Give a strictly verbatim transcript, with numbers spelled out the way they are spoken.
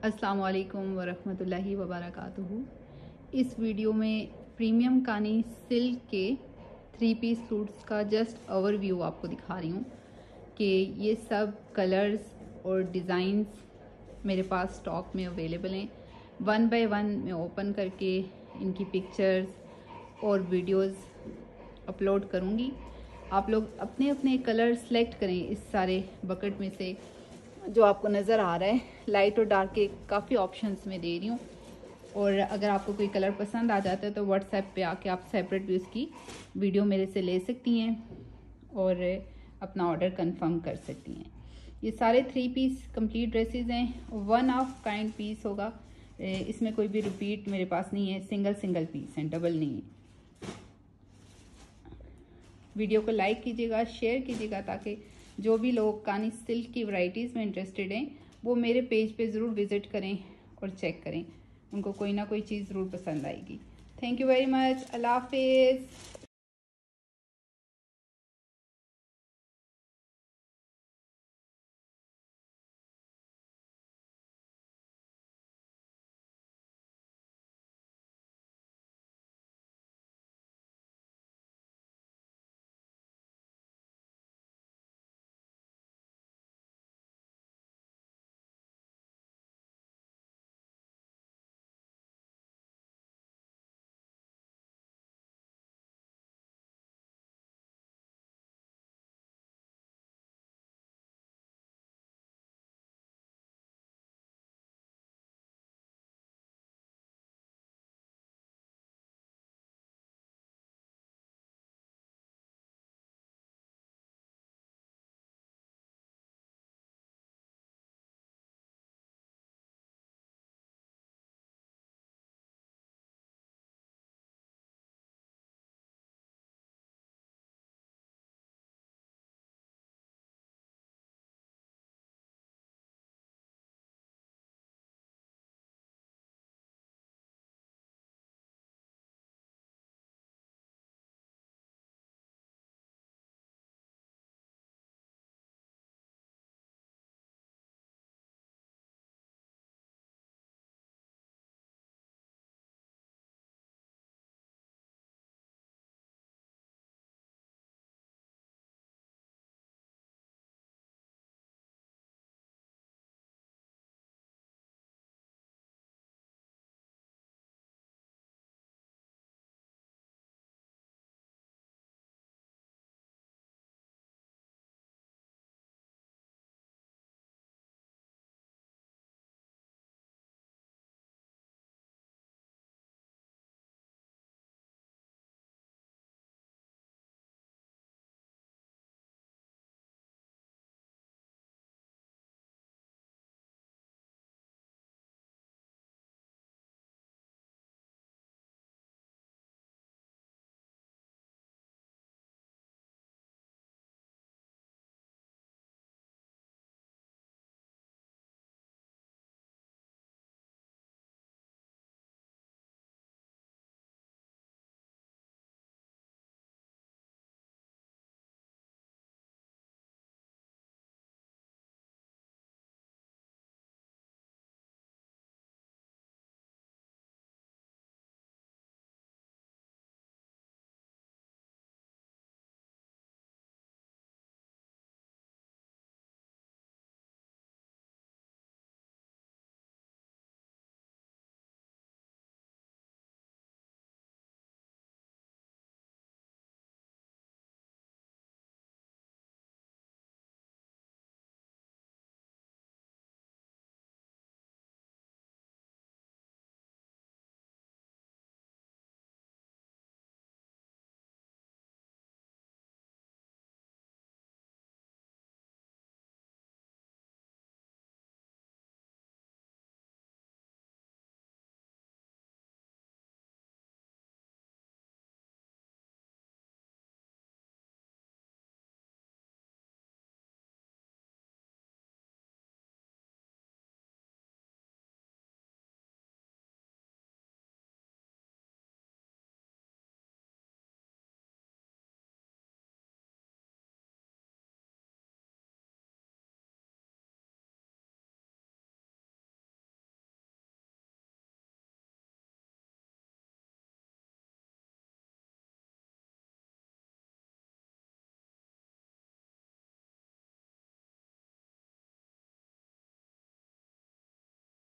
अस्सलाम वालेकुम वरहमतुल्लाहि वबरकातुहू। इस वीडियो में प्रीमियम कानी सिल्क के थ्री पीस सूट्स का जस्ट ओवरव्यू आपको दिखा रही हूँ कि ये सब कलर्स और डिज़ाइंस मेरे पास स्टॉक में अवेलेबल हैं। वन बाय वन मैं ओपन करके इनकी पिक्चर्स और वीडियोस अपलोड करूँगी। आप लोग अपने अपने कलर सेलेक्ट करें इस सारे बकेट में से जो आपको नज़र आ रहा है। लाइट और डार्क के काफ़ी ऑप्शंस मैं दे रही हूँ, और अगर आपको कोई कलर पसंद आ जाता है तो व्हाट्सएप पे आके आप सेपरेट भी उसकी वीडियो मेरे से ले सकती हैं और अपना ऑर्डर कंफर्म कर सकती हैं। ये सारे थ्री पीस कंप्लीट ड्रेसेस हैं, वन ऑफ काइंड पीस होगा, इसमें कोई भी रिपीट मेरे पास नहीं है, सिंगल सिंगल पीस हैं, डबल नहीं है। वीडियो को लाइक कीजिएगा, शेयर कीजिएगा, ताकि जो भी लोग कानी सिल्क की वैरायटीज़ में इंटरेस्टेड हैं वो मेरे पेज पे ज़रूर विज़िट करें और चेक करें, उनको कोई ना कोई चीज़ ज़रूर पसंद आएगी। Thank you very much. अल्लाह हाफिज़।